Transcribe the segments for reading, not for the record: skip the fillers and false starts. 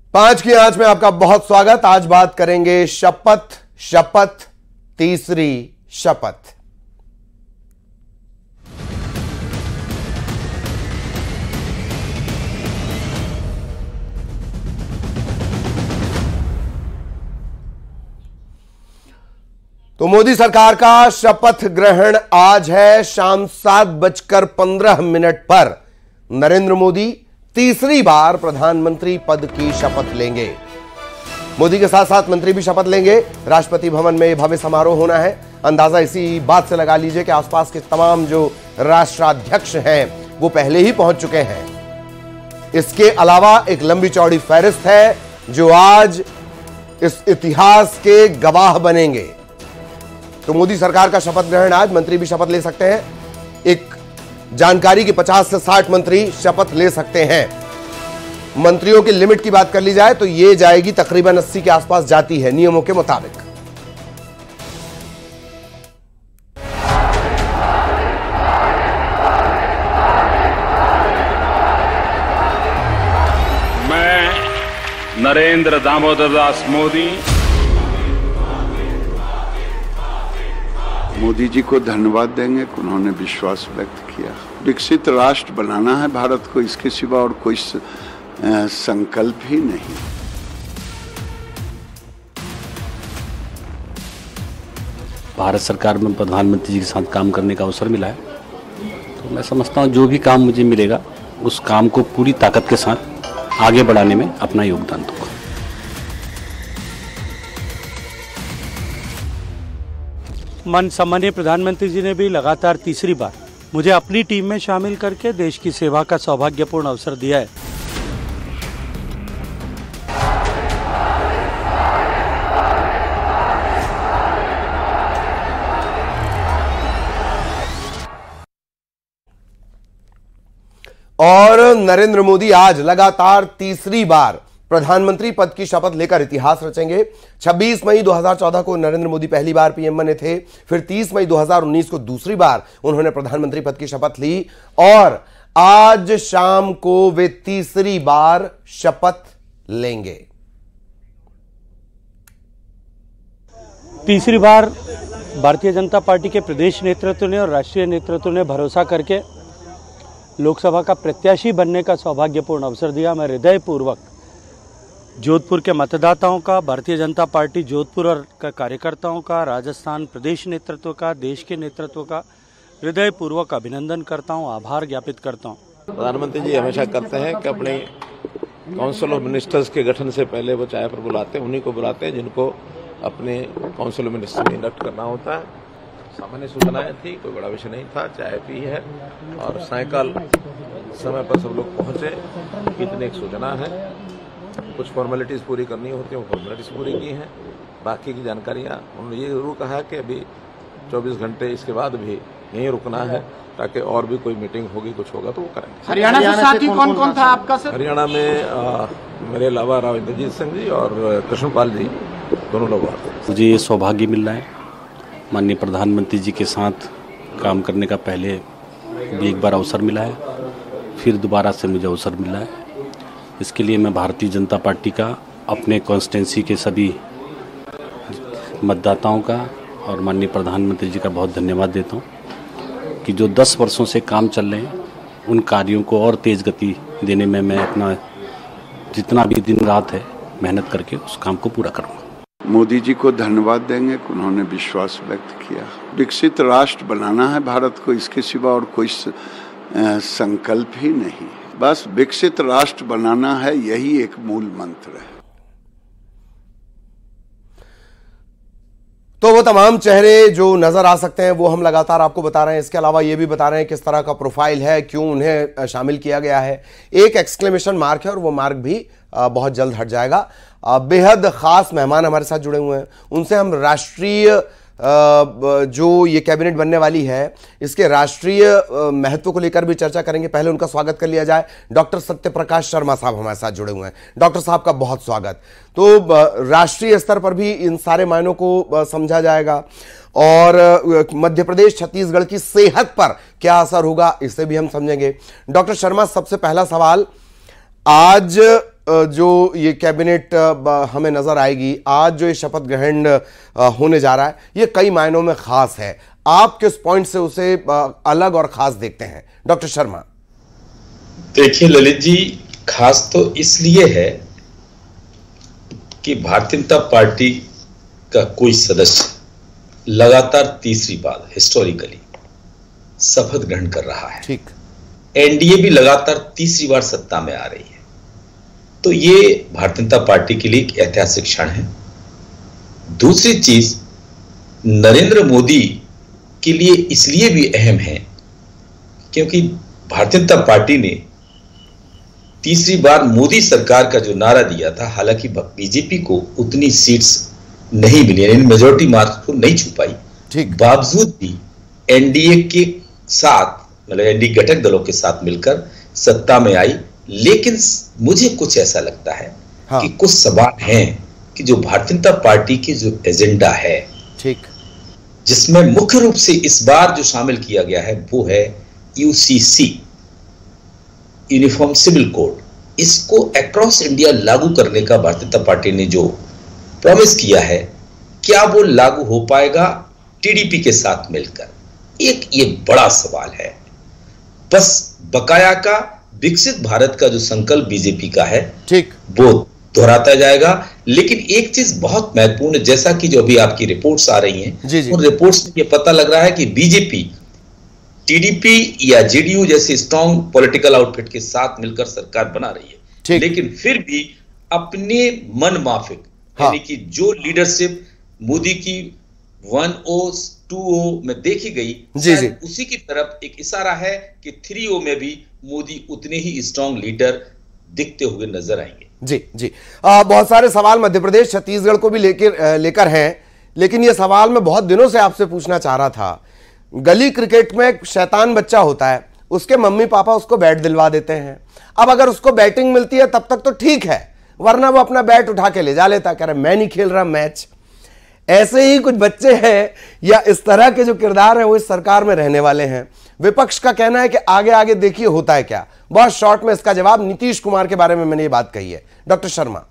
5 की आंच में आपका बहुत स्वागत। आज बात करेंगे शपथ तीसरी शपथ। तो मोदी सरकार का शपथ ग्रहण आज है शाम 7:15 पर। नरेंद्र मोदी तीसरी बार प्रधानमंत्री पद की शपथ लेंगे। मोदी के साथ साथ मंत्री भी शपथ लेंगे। राष्ट्रपति भवन में भव्य समारोह होना है। अंदाजा इसी बात से लगा लीजिए कि आसपास के तमाम जो राष्ट्राध्यक्ष हैं वो पहले ही पहुंच चुके हैं। इसके अलावा एक लंबी चौड़ी फहरिस्त है जो आज इस इतिहास के गवाह बनेंगे। तो मोदी सरकार का शपथ ग्रहण आज, मंत्री भी शपथ ले सकते हैं। एक जानकारी की 50 से 60 मंत्री शपथ ले सकते हैं। मंत्रियों की लिमिट की बात कर ली जाए तो ये जाएगी तकरीबन 80 के आसपास जाती है नियमों के मुताबिक। मैं नरेंद्र दामोदर दास मोदी जी को धन्यवाद देंगे कि उन्होंने विश्वास व्यक्त किया। विकसित राष्ट्र बनाना है भारत को, इसके सिवा और कोई संकल्प ही नहीं। भारत सरकार में प्रधानमंत्री जी के साथ काम करने का अवसर मिला है, तो मैं समझता हूँ जो भी काम मुझे मिलेगा उस काम को पूरी ताकत के साथ आगे बढ़ाने में अपना योगदान दूंगा। सम्मानीय प्रधानमंत्री जी ने भी लगातार तीसरी बार मुझे अपनी टीम में शामिल करके देश की सेवा का सौभाग्यपूर्ण अवसर दिया है। और नरेंद्र मोदी आज लगातार तीसरी बार प्रधानमंत्री पद की शपथ लेकर इतिहास रचेंगे। 26 मई 2014 को नरेंद्र मोदी पहली बार पीएम बने थे, फिर 30 मई 2019 को दूसरी बार उन्होंने प्रधानमंत्री पद की शपथ ली और आज शाम को वे तीसरी बार शपथ लेंगे। तीसरी बार भारतीय जनता पार्टी के प्रदेश नेतृत्व ने और राष्ट्रीय नेतृत्व ने भरोसा करके लोकसभा का प्रत्याशी बनने का सौभाग्यपूर्ण अवसर दिया। मैं हृदयपूर्वक जोधपुर के मतदाताओं का, भारतीय जनता पार्टी जोधपुर और कार्यकर्ताओं का, राजस्थान प्रदेश नेतृत्व का, देश के नेतृत्व का हृदयपूर्वक अभिनंदन करता हूं, आभार ज्ञापित करता हूं। प्रधानमंत्री जी हमेशा करते हैं कि अपने काउंसिल ऑफ मिनिस्टर्स के गठन से पहले वो चाय पर बुलाते हैं, उन्हीं को बुलाते हैं जिनको अपने काउंसिल ऑफ मिनिस्टर्स में इंडक्ट करना होता है। सामान्य सूचनाएं थी, कोई बड़ा विषय नहीं था, चाय पी है और सायकाल समय पर सब लोग पहुंचे। इतनी एक सूचना है, कुछ फॉर्मेलिटीज़ पूरी करनी होती हैं, वो फॉर्मेलिटीज़ पूरी की हैं। बाकी की जानकारियाँ उन्होंने ये जरूर कहा है कि अभी 24 घंटे इसके बाद भी यहीं रुकना है ताकि और भी कोई मीटिंग होगी, कुछ होगा तो वो करेंगे। हरियाणा से साथी कौन कौन था आपका सर? हरियाणा में मेरे अलावा राव इंद्रजीत सिंह जी और कृष्णपाल जी दोनों लोग आते हैं। मुझे ये सौभाग्य मिल रहा है माननीय प्रधानमंत्री जी के साथ काम करने का। पहले भी एक बार अवसर मिला है, फिर दोबारा से मुझे अवसर मिला है। इसके लिए मैं भारतीय जनता पार्टी का, अपने कॉन्स्टिट्यूंसी के सभी मतदाताओं का और माननीय प्रधानमंत्री जी का बहुत धन्यवाद देता हूं कि जो 10 वर्षों से काम चल रहे हैं उन कार्यों को और तेज़ गति देने में मैं अपना जितना भी दिन रात है मेहनत करके उस काम को पूरा करूँगा। मोदी जी को धन्यवाद देंगे कि उन्होंने विश्वास व्यक्त किया। विकसित राष्ट्र बनाना है भारत को, इसके सिवा और कोई संकल्प ही नहीं। बस विकसित राष्ट्र बनाना है, यही एक मूल मंत्र है। तो वो तमाम चेहरे जो नजर आ सकते हैं वो हम लगातार आपको बता रहे हैं। इसके अलावा ये भी बता रहे हैं किस तरह का प्रोफाइल है, क्यों उन्हें शामिल किया गया है। एक एक्सक्लेमेशन मार्क है और वो मार्क भी बहुत जल्द हट जाएगा। बेहद खास मेहमान हमारे साथ जुड़े हुए हैं, उनसे हम राष्ट्रीय जो ये कैबिनेट बनने वाली है इसके राष्ट्रीय महत्व को लेकर भी चर्चा करेंगे। पहले उनका स्वागत कर लिया जाए। डॉक्टर सत्यप्रकाश शर्मा साहब हमारे साथ जुड़े हुए हैं। डॉक्टर साहब का बहुत स्वागत। तो राष्ट्रीय स्तर पर भी इन सारे मायनों को समझा जाएगा और मध्य प्रदेश छत्तीसगढ़ की सेहत पर क्या असर होगा इसे भी हम समझेंगे। डॉक्टर शर्मा, सबसे पहला सवाल, आज जो ये कैबिनेट हमें नजर आएगी, आज जो ये शपथ ग्रहण होने जा रहा है, ये कई मायनों में खास है। आप किस पॉइंट से उसे अलग और खास देखते हैं, डॉक्टर शर्मा? देखिए ललित जी, खास तो इसलिए है कि भारतीय जनता पार्टी का कोई सदस्य लगातार तीसरी बार हिस्टोरिकली शपथ ग्रहण कर रहा है। ठीक। एनडीए भी लगातार तीसरी बार सत्ता में आ रही है, तो ये भारतीय जनता पार्टी के लिए एक ऐतिहासिक क्षण है। दूसरी चीज, नरेंद्र मोदी के लिए इसलिए भी अहम है क्योंकि भारतीय जनता पार्टी ने तीसरी बार मोदी सरकार का जो नारा दिया था, हालांकि बीजेपी को उतनी सीट्स नहीं मिली, यानी मेजोरिटी मार्क्स को नहीं छू पाई, ठीक, बावजूद भी एनडीए के साथ, मतलब एनडीए घटक दलों के साथ मिलकर सत्ता में आई। लेकिन मुझे कुछ ऐसा लगता है कि कुछ सवाल हैं कि जो भारतीय जनता पार्टी की जो एजेंडा है, ठीक, जिसमें मुख्य रूप से इस बार जो शामिल किया गया है वो है यूसीसी, यूनिफॉर्म सिविल कोड। इसको अक्रॉस इंडिया लागू करने का भारतीय जनता पार्टी ने जो प्रॉमिस किया है, क्या वो लागू हो पाएगा टीडीपी के साथ मिलकर? एक ये बड़ा सवाल है। बस बकाया का विकसित भारत का जो संकल्प बीजेपी का है, ठीक, वो दोहराता जाएगा। लेकिन एक चीज बहुत महत्वपूर्ण है, जैसा कि जो अभी आपकी रिपोर्ट्स आ रही हैं, उन रिपोर्ट्स में ये पता लग रहा है कि बीजेपी टीडीपी या जेडीयू जैसे स्ट्रॉन्ग पॉलिटिकल आउटफिट के साथ मिलकर सरकार बना रही है, लेकिन फिर भी अपने मन माफिक, यानी कि जो लीडरशिप मोदी की 1O 2O में देखी गई, उसी की तरफ एक इशारा है कि 3O में भी मोदी उतने ही स्ट्रॉन्ग लीडर दिखते हुए नजर आएंगे। जी जी, बहुत सारे सवाल मध्य प्रदेश छत्तीसगढ़ को भी लेकर हैं, लेकिन ये सवाल मैं बहुत दिनों से आपसे पूछना चाह रहा था। गली क्रिकेट में एक शैतान बच्चा होता है, उसके मम्मी पापा उसको बैट दिलवा देते हैं। अब अगर उसको बैटिंग मिलती है तब तक तो ठीक है, वरना वो अपना बैट उठा के ले जा लेता, कह रहा मैं नहीं खेल रहा मैच। ऐसे ही कुछ बच्चे हैं या इस तरह के जो किरदार हैं वो इस सरकार में रहने वाले हैं। विपक्ष का कहना है कि आगे आगे देखिए होता है क्या। बहुत शॉर्ट में इसका जवाब, नीतीश कुमार के बारे में मैंने ये बात कही है। डॉक्टर शर्मा,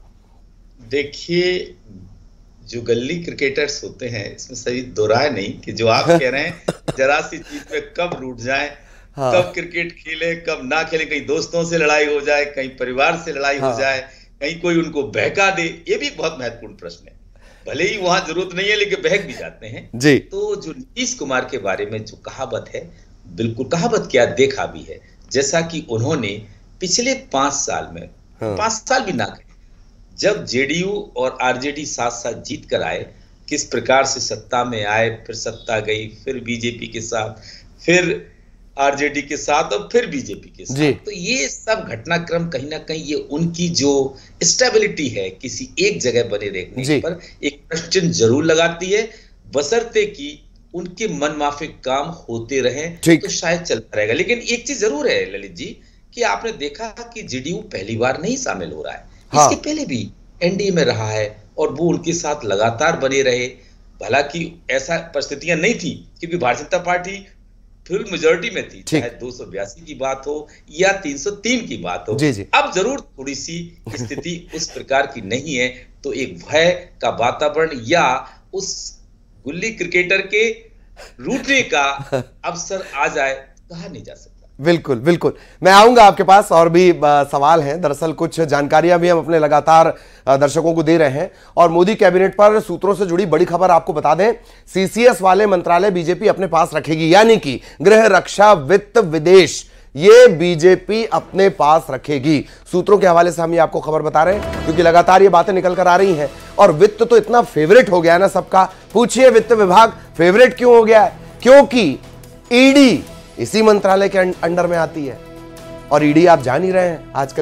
देखिए, जो गली क्रिकेटर्स होते हैं इसमें सही दो राय नहीं कि जो आप कह रहे हैं जरा सी चीज में कब रूठ जाए, कब क्रिकेट खेले कब ना खेले, कहीं दोस्तों से लड़ाई हो जाए, कहीं परिवार से लड़ाई हो जाए, कहीं कोई उनको बहका दे, ये भी बहुत महत्वपूर्ण प्रश्न है। भले ही वहां जरूरत नहीं है लेकिन बहक भी जाते हैं जी। तो जो नीतीश कुमार के बारे में जो कहावत है, बिल्कुल कहावत क्या देखा भी है, जैसा कि उन्होंने पिछले 5 साल में 5 साल भी ना कहे, जब जेडीयू और आरजेडी साथ साथ जीत कर आए, किस प्रकार से सत्ता में आए, फिर सत्ता गई, फिर बीजेपी के साथ, फिर आरजेडी के साथ और फिर बीजेपी के साथ, तो ये सब घटनाक्रम कहीं ना कहीं ये उनकी जो स्टेबिलिटी है किसी एक जगह बने रहने पर एक प्रश्न जरूर लगाती है। बशर्ते कि उनके मनमाफिक काम होते रहे तो शायद चलता रहेगा। लेकिन एक चीज जरूर है ललित जी कि आपने देखा कि जेडीयू पहली बार नहीं शामिल हो रहा है, इसके पहले भी एनडीए में रहा है और वो उनके साथ लगातार बने रहे। हालांकि ऐसा परिस्थितियां नहीं थी क्योंकि Bharatiya Janata party full majority में थी, चाहे 282 की बात हो या 303 की बात हो। अब जरूर थोड़ी सी स्थिति उस प्रकार की नहीं है, तो एक भय का वातावरण या उस गुल्ली क्रिकेटर के रूठने का अवसर आ जाए, कहा नहीं जा सकता। बिल्कुल बिल्कुल, मैं आऊंगा आपके पास, और भी सवाल हैं। दरअसल कुछ जानकारियां भी हम अपने लगातार दर्शकों को दे रहे हैं। और मोदी कैबिनेट पर सूत्रों से जुड़ी बड़ी खबर आपको बता दें, सीसीएस वाले मंत्रालय बीजेपी अपने पास रखेगी, यानी कि गृह, रक्षा, वित्त, विदेश, ये बीजेपी अपने पास रखेगी। सूत्रों के हवाले से हम ये आपको खबर बता रहे हैं क्योंकि लगातार ये बातें निकल कर आ रही हैं। और वित्त तो इतना फेवरेट हो गया है ना सबका, पूछिए वित्त विभाग फेवरेट क्यों हो गया है? क्योंकि ईडी इसी मंत्रालय के अंडर में आती है। और ईडी आप जान ही रहे हैं आजकल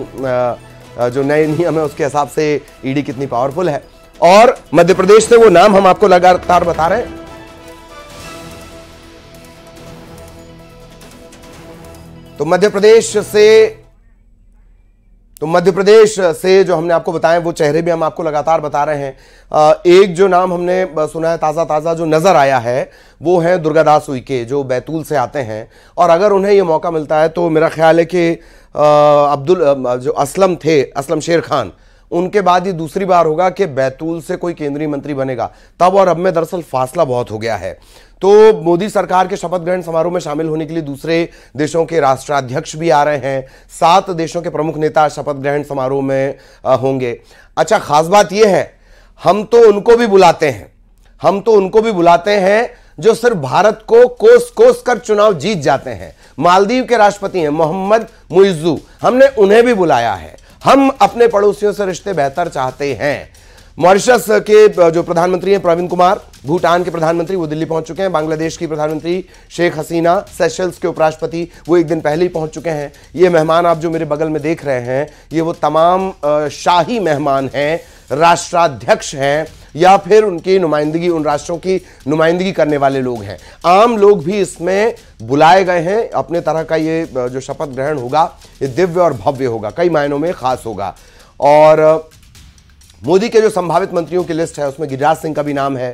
कितनी जो नए नियम है उसके हिसाब से ईडी कितनी पावरफुल है। और मध्य प्रदेश से वो नाम हम आपको लगातार बता रहे हैं। तो मध्य प्रदेश से तो मध्य प्रदेश से जो हमने आपको बताए वो चेहरे भी हम आपको लगातार बता रहे हैं। एक जो नाम हमने सुना है ताज़ा ताज़ा जो नज़र आया है वो है दुर्गादास उइके, जो बैतूल से आते हैं, और अगर उन्हें ये मौका मिलता है तो मेरा ख्याल है कि जो असलम शेर खान, उनके बाद ये दूसरी बार होगा कि बैतूल से कोई केंद्रीय मंत्री बनेगा। तब और अब में दरअसल फासला बहुत हो गया है। तो मोदी सरकार के शपथ ग्रहण समारोह में शामिल होने के लिए दूसरे देशों के राष्ट्राध्यक्ष भी आ रहे हैं। 7 देशों के प्रमुख नेता शपथ ग्रहण समारोह में होंगे। अच्छा, खास बात यह है, हम तो उनको भी बुलाते हैं जो सिर्फ भारत को कोस कोस कर चुनाव जीत जाते हैं। मालदीव के राष्ट्रपति हैं मोहम्मद मुइज्जू, हमने उन्हें भी बुलाया है। हम अपने पड़ोसियों से रिश्ते बेहतर चाहते हैं। मॉरिशस के जो प्रधानमंत्री हैं प्रवीण कुमार, भूटान के प्रधानमंत्री वो दिल्ली पहुंच चुके हैं, बांग्लादेश की प्रधानमंत्री शेख हसीना, सेशल्स के उपराष्ट्रपति वो एक दिन पहले ही पहुंच चुके हैं। ये मेहमान आप जो मेरे बगल में देख रहे हैं, ये वो तमाम शाही मेहमान हैं, राष्ट्राध्यक्ष हैं या फिर उनकी नुमाइंदगी, उन राष्ट्रों की नुमाइंदगी करने वाले लोग हैं। आम लोग भी इसमें बुलाए गए हैं। अपने तरह का ये जो शपथ ग्रहण होगा ये दिव्य और भव्य होगा, कई मायनों में खास होगा। और मोदी के जो संभावित मंत्रियों की लिस्ट है उसमें गिरिराज सिंह का भी नाम है।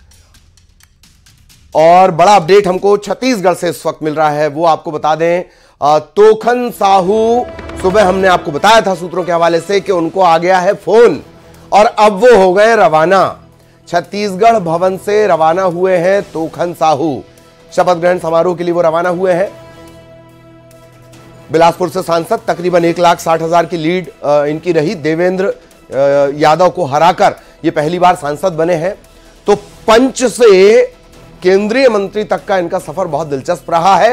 और बड़ा अपडेट हमको छत्तीसगढ़ से इस वक्त मिल रहा है, वो आपको बता दें। तोखन साहू, सुबह हमने आपको बताया था सूत्रों के हवाले से कि उनको आ गया है फोन और अब वो हो गए रवाना। छत्तीसगढ़ भवन से रवाना हुए हैं तोखन साहू। शपथ ग्रहण समारोह के लिए वो रवाना हुए हैं। बिलासपुर से सांसद, तकरीबन 1,60,000 की लीड इनकी रही। देवेंद्र यादव को हराकर ये पहली बार सांसद बने हैं। तो पंच से केंद्रीय मंत्री तक का इनका सफर बहुत दिलचस्प रहा है।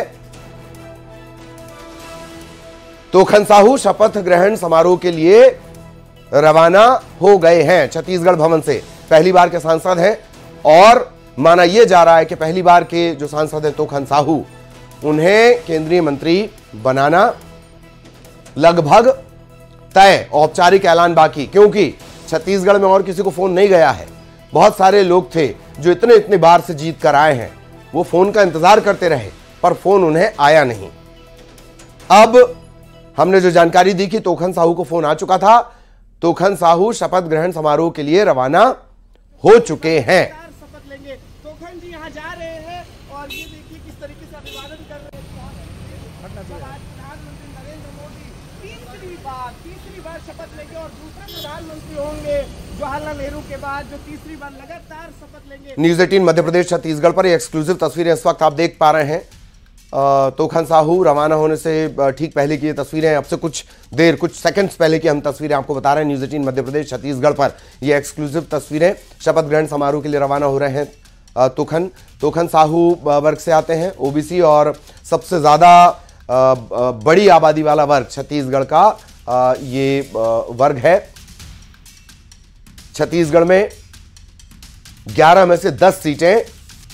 तोखन साहू शपथ ग्रहण समारोह के लिए रवाना हो गए हैं छत्तीसगढ़ भवन से। पहली बार के सांसद हैं और माना यह जा रहा है कि पहली बार के जो सांसद हैं तोखन साहू, उन्हें केंद्रीय मंत्री बनाना लगभग तय, औपचारिक ऐलान बाकी, क्योंकि छत्तीसगढ़ में और किसी को फोन नहीं गया है। बहुत सारे लोग थे जो इतने बार से जीत कर आए हैं, वो फोन का इंतजार करते रहे पर फोन उन्हें आया नहीं। अब हमने जो जानकारी दी कि तोखन साहू को फोन आ चुका था। तोखन साहू शपथ ग्रहण समारोह के लिए रवाना हो चुके हैं। शपथ लेंगे, तोखन जी यहाँ जा रहे हैं और ये देखिए किस तरीके से अभिवादन कर रहे हैं। प्रधानमंत्री नरेंद्र मोदी तीसरी बार शपथ लेंगे और दूसरे प्रधानमंत्री होंगे जवाहरलाल नेहरू के बाद जो तीसरी बार लगातार शपथ लेंगे। न्यूज़ 18 मध्य प्रदेश छत्तीसगढ़ पर ये एक्सक्लूसिव तस्वीरें इस वक्त आप देख पा रहे हैं। तोखन साहू रवाना होने से ठीक पहले की ये तस्वीरें, अब से कुछ सेकंड्स पहले की हम तस्वीरें आपको बता रहे हैं। न्यूज़ 18 मध्य प्रदेश छत्तीसगढ़ पर ये एक्सक्लूसिव तस्वीरें। शपथ ग्रहण समारोह के लिए रवाना हो रहे हैं तोखन साहू वर्ग से आते हैं, ओबीसी और सबसे ज्यादा बड़ी आबादी वाला वर्ग छत्तीसगढ़ का ये वर्ग है। छत्तीसगढ़ में 11 में से 10 सीटें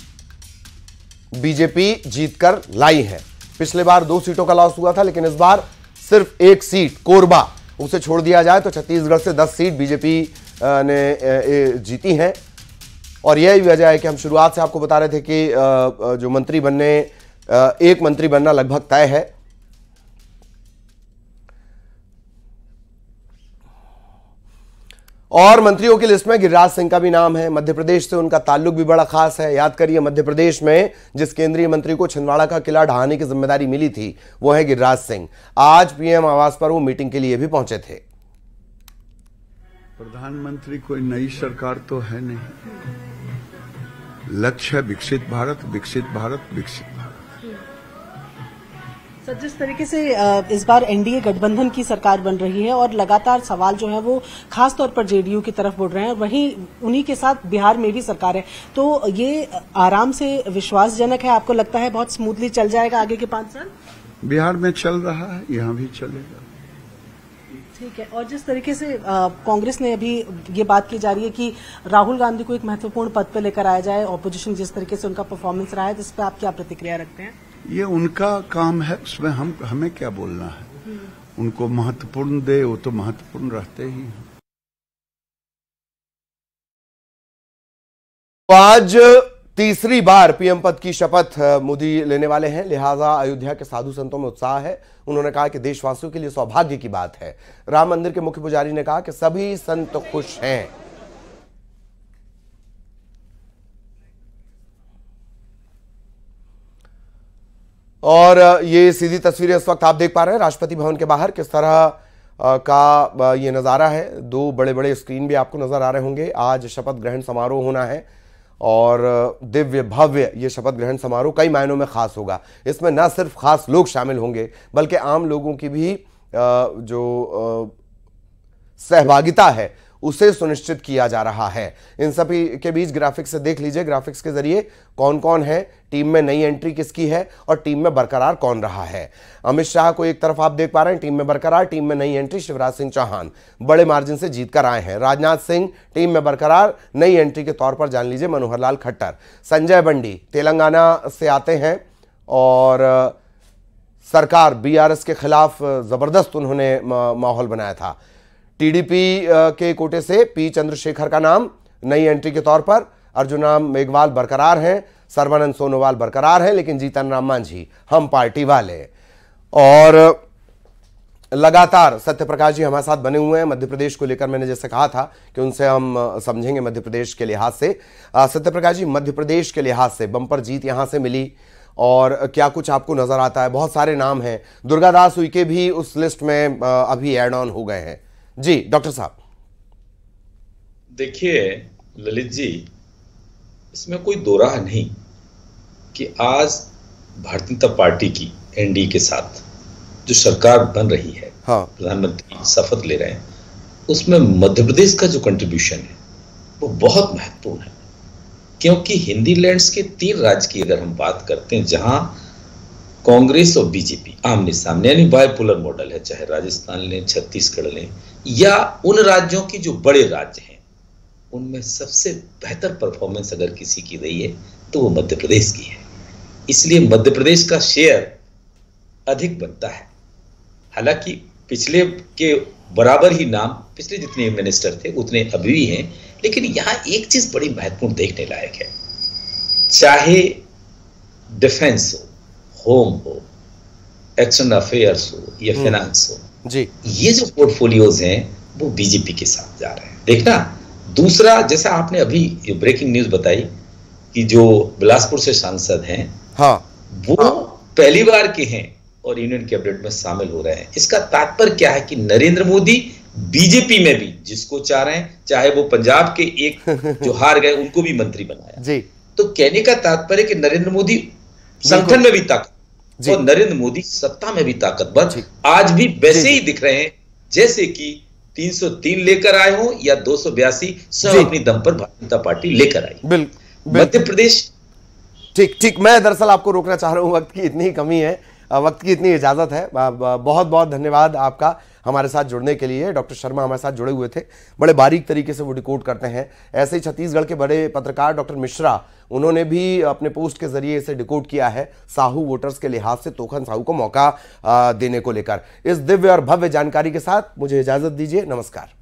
बीजेपी जीतकर लाई है। पिछले बार 2 सीटों का लॉस हुआ था, लेकिन इस बार सिर्फ 1 सीट कोरबा, उसे छोड़ दिया जाए तो छत्तीसगढ़ से 10 सीट बीजेपी ने जीती हैं। और यही वजह है कि हम शुरुआत से आपको बता रहे थे कि जो मंत्री बनने, एक मंत्री बनना लगभग तय है। और मंत्रियों की लिस्ट में गिरिराज सिंह का भी नाम है। मध्य प्रदेश से उनका ताल्लुक भी बड़ा खास है। याद करिए, मध्य प्रदेश में जिस केंद्रीय मंत्री को छिंदवाड़ा का किला ढहाने की जिम्मेदारी मिली थी वो है गिरिराज सिंह। आज पीएम आवास पर वो मीटिंग के लिए भी पहुंचे थे। प्रधानमंत्री कोई नई सरकार तो है नहीं, लक्ष्य है विकसित भारत, विकसित भारत, विकसित भारत। सर, जिस तरीके से इस बार एनडीए गठबंधन की सरकार बन रही है और लगातार सवाल जो है वो खास तौर पर जेडीयू की तरफ बढ़ रहे हैं, वहीं उन्हीं के साथ बिहार में भी सरकार है, तो ये आराम से विश्वासजनक है? आपको लगता है बहुत स्मूथली चल जाएगा आगे के 5 साल? बिहार में चल रहा है, यहाँ भी चलेगा। ठीक है। और जिस तरीके से कांग्रेस ने अभी ये बात की जा रही है कि राहुल गांधी को एक महत्वपूर्ण पद पर लेकर आया जाए, ऑपोजिशन जिस तरीके से उनका परफॉर्मेंस रहा है, तो इस पर आप क्या प्रतिक्रिया रखते हैं? ये उनका काम है, उसमें हमें क्या बोलना है। उनको महत्वपूर्ण दे, वो तो महत्वपूर्ण रहते ही हैं। आज तीसरी बार पीएम पद की शपथ मोदी लेने वाले हैं, लिहाजा अयोध्या के साधु संतों में उत्साह है। उन्होंने कहा कि देशवासियों के लिए सौभाग्य की बात है। राम मंदिर के मुख्य पुजारी ने कहा कि सभी संत खुश हैं। और ये सीधी तस्वीरें इस वक्त आप देख पा रहे हैं राष्ट्रपति भवन के बाहर किस तरह का ये नज़ारा है। दो बड़े बड़े स्क्रीन भी आपको नजर आ रहे होंगे। आज शपथ ग्रहण समारोह होना है और दिव्य भव्य ये शपथ ग्रहण समारोह कई मायनों में खास होगा। इसमें न सिर्फ खास लोग शामिल होंगे बल्कि आम लोगों की भी जो सहभागिता है उसे सुनिश्चित किया जा रहा है। इन सभी के बीच ग्राफिक्स से देख लीजिए, ग्राफिक्स के जरिए कौन कौन है, टीम में नई एंट्री किसकी है और टीम में बरकरार कौन रहा है। अमित शाह को एक तरफ आप देख पा रहे हैं, टीम में बरकरार, टीम में नई एंट्री शिवराज सिंह चौहान बड़े मार्जिन से जीत कर आए हैं। राजनाथ सिंह टीम में बरकरार, नई एंट्री के तौर पर जान लीजिए मनोहर लाल खट्टर। संजय बंडी तेलंगाना से आते हैं और सरकार बीआरएस के खिलाफ जबरदस्त उन्होंने माहौल बनाया था। टीडीपी के कोटे से पी चंद्रशेखर का नाम नई एंट्री के तौर पर, अर्जुना मेघवाल बरकरार हैं, सर्बानंद सोनोवाल बरकरार हैं, लेकिन जीतन राम मांझी हम पार्टी वाले। और लगातार सत्यप्रकाश जी हमारे साथ बने हुए हैं। मध्य प्रदेश को लेकर मैंने जैसे कहा था कि उनसे हम समझेंगे मध्य प्रदेश के लिहाज से। सत्यप्रकाश जी, मध्य प्रदेश के लिहाज से बम्पर जीत यहां से मिली और क्या कुछ आपको नजर आता है? बहुत सारे नाम हैं, दुर्गादास उइके भी उस लिस्ट में अभी एड ऑन हो गए हैं। जी डॉक्टर साहब। देखिए ललित जी, इसमें कोई दो राह नहीं कि आज भारतीय जनता पार्टी की एनडीए के साथ जो सरकार बन रही है, हाँ, प्रधानमंत्री शपथ ले रहे हैं, उसमें मध्य प्रदेश का जो कंट्रीब्यूशन है वो बहुत महत्वपूर्ण है। क्योंकि हिंदी लैंड्स के 3 राज्य की अगर हम बात करते हैं जहां कांग्रेस और बीजेपी आमने सामने यानी बाइपोलर मॉडल है, चाहे राजस्थान लें, छत्तीसगढ़ लें या उन राज्यों की जो बड़े राज्य हैं, उनमें सबसे बेहतर परफॉर्मेंस अगर किसी की रही है तो वो मध्य प्रदेश की है। इसलिए मध्य प्रदेश का शेयर अधिक बनता है। हालांकि पिछले के बराबर ही नाम पिछले जितने मिनिस्टर थे उतने अभी भी हैं, लेकिन यहां एक चीज बड़ी महत्वपूर्ण देखने लायक है, चाहे डिफेंस हो, होम हो, एक्सटर्नल अफेयर्स हो या फाइनेंस हो जी, ये जो पोर्टफोलियोज हैं वो बीजेपी के साथ जा रहे हैं। देखना, दूसरा जैसा आपने अभी ब्रेकिंग न्यूज बताई कि जो बिलासपुर से सांसद हैं, हाँ, वो पहली बार के हैं और यूनियन कैबिनेट में शामिल हो रहे हैं। इसका तात्पर्य क्या है कि नरेंद्र मोदी बीजेपी में भी जिसको चाह रहे हैं, चाहे वो पंजाब के एक जो हार गए उनको भी मंत्री बनाया जी। तो कहने का तात्पर्य कि नरेंद्र मोदी संगठन में भी ताकत और नरेंद्र मोदी सत्ता में भी ताकतवर आज भी वैसे ही दिख रहे हैं जैसे कि 303 लेकर आए हो या 282 सब अपनी दम पर भारतीय जनता पार्टी लेकर आई। मध्य प्रदेश ठीक। मैं दरअसल आपको रोकना चाह रहा हूं, वक्त की इतनी कमी है, वक्त की इतनी इजाजत है। बहुत बहुत धन्यवाद आपका हमारे साथ जुड़ने के लिए। डॉक्टर शर्मा हमारे साथ जुड़े हुए थे, बड़े बारीक तरीके से वो डिकोड करते हैं। ऐसे ही छत्तीसगढ़ के बड़े पत्रकार डॉक्टर मिश्रा, उन्होंने भी अपने पोस्ट के जरिए इसे डिकोड किया है साहू वोटर्स के लिहाज से, तोखन साहू को मौका देने को लेकर। इस दिव्य और भव्य जानकारी के साथ मुझे इजाजत दीजिए। नमस्कार।